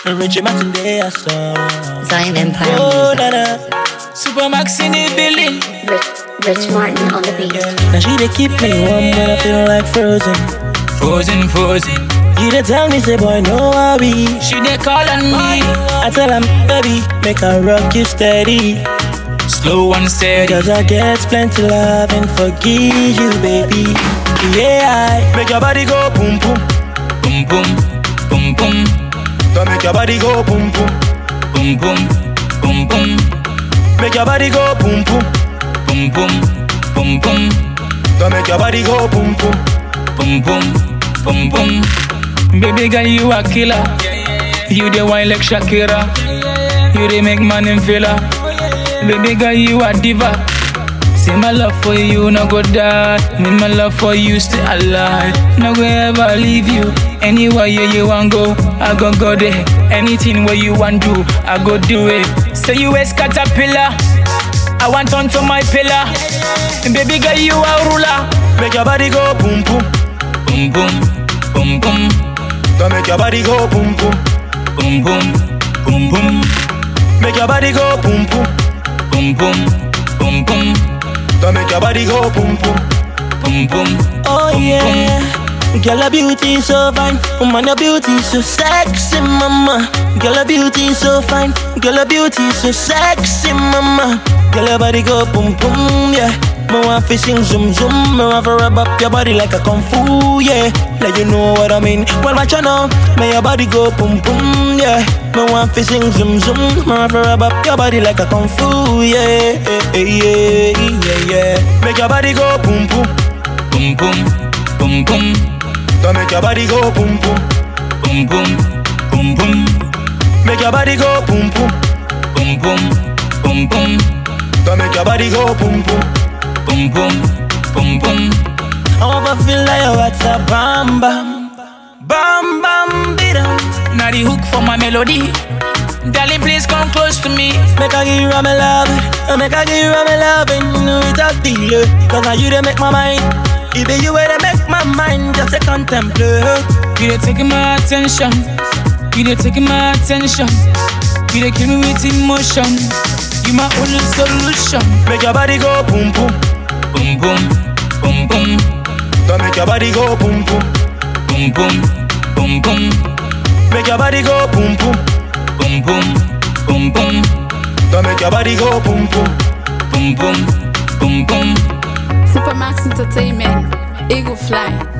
Richie Martin Day, I saw Zion Empire oh, Music. na. Supermax in the building. Rich Martin on the beat. Now she dey keep me warm when I feel like frozen. Frozen. You dey tell me, say boy, no worry. She dey call on me. I tell her, baby, make her rock you steady. Slow and steady. Cause I get plenty love and forgive you, baby. Yeah, I make your body go boom boom. Boom boom, boom boom. Don't make your body go boom boom. Boom boom, boom boom. Make your body go boom boom. Boom boom, boom boom. Don't make your body go boom boom. Boom boom, boom boom. Baby girl, you a killer. You the wine like Shakira. You the make man in filler. Baby girl, you a diva. Say my love for you no go die. Me my love for you stay alive. No go ever leave you. Anywhere you want go, I go there. Anything where you want do, I go do it. Say you a caterpillar, I want onto my pillar. Baby girl, you a ruler. Make your body go boom boom. Boom boom, boom boom. Don't make your body go boom boom. Boom boom, boom boom. Make your body go boom boom. Boom boom, boom boom. Don't make your body go boom boom. Boom boom. Oh boom, yeah. Girl, your beauty so fine. Woman, your beauty so sexy, mama. Girl, your beauty so fine. Girl, your beauty so sexy, mama. Girl, your body go boom boom, yeah. Me want fi sing zoom zoom. Me want fi rub up your body like a kung fu, yeah. Like you know what I mean. Well, watch you know. May your body go boom boom, yeah. Me want fi sing zoom zoom. Me want fi rub up your body like a kung fu, yeah. Yeah. Make your body go boom boom. Boom boom, boom boom. Don't make your body go boom boom. Boom boom, boom boom. Make your body go boom boom. Boom boom, boom boom. Don't make your body go boom boom. Boom boom, boom boom. I wanna feel like what's a bam bam. Bam bam bidam. Now the hook for my melody. Darling, please come close to me. Make I give you my love. Make I give you my love. Without delay. Cause now you dey make my mind. It be you where they make my mind just a contemplate. You dey taking my attention. You dey taking my attention. You dey kill me with emotion. You my only solution. Make your body go boom boom. Boom boom, boom boom. Don't make your body go boom boom. Boom boom, boom boom. Make your body go boom boom. Boom boom, boom boom. Don't make your body go boom boom. Boom boom, boom boom. Supermax Entertainment, Eagle Fly.